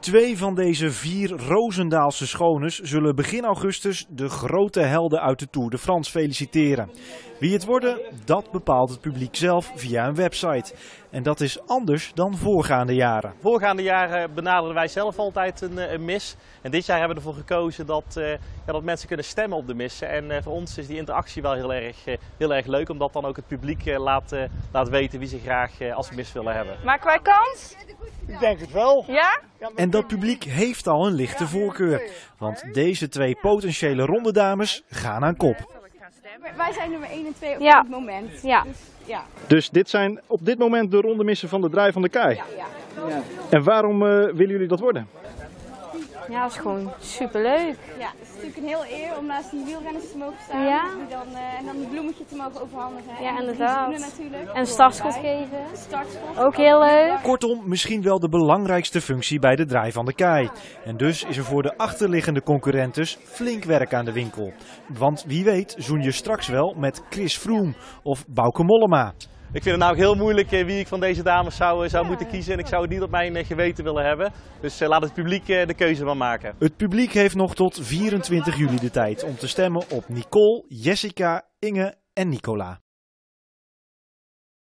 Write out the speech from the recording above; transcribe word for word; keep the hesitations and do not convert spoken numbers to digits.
Twee van deze vier Roosendaalse schoones zullen begin augustus de grote helden uit de Tour de France feliciteren. Wie het worden, dat bepaalt het publiek zelf via een website. En dat is anders dan voorgaande jaren. Voorgaande jaren benaderen wij zelf altijd een, een mis. En dit jaar hebben we ervoor gekozen dat, uh, ja, dat mensen kunnen stemmen op de missen. En uh, voor ons is die interactie wel heel erg, uh, heel erg leuk, omdat dan ook het publiek uh, laat, uh, laat weten wie ze graag uh, als mis willen hebben. Maken wij kans? Ik denk het wel. Ja? En dat publiek heeft al een lichte voorkeur. Want deze twee potentiële rondedames gaan aan kop. Wij zijn nummer één en twee op Ja. dit moment. Ja. Dus, ja. Dus dit zijn op dit moment de rondemissen van de Draai van de Kei. Ja, ja. En waarom uh, willen jullie dat worden? Ja, dat is gewoon superleuk. Ja, het is natuurlijk een heel eer om naast die wielrenners te mogen staan. Ja. Die dan, uh, en dan een bloemetje te mogen overhandigen. Ja, en inderdaad. die zoenen natuurlijk. En een startschot geven. Startschot. Ook heel leuk. Kortom, misschien wel de belangrijkste functie bij de Draai van de Kei. En dus is er voor de achterliggende concurrentes flink werk aan de winkel. Want wie weet zoen je straks wel met Chris Froome of Bauke Mollema. Ik vind het nou heel moeilijk wie ik van deze dames zou, zou moeten kiezen. En ik zou het niet op mijn geweten willen hebben. Dus uh, laat het publiek uh, de keuze maar maken. Het publiek heeft nog tot vierentwintig juli de tijd om te stemmen op Nicole, Jessica, Inge en Nicola.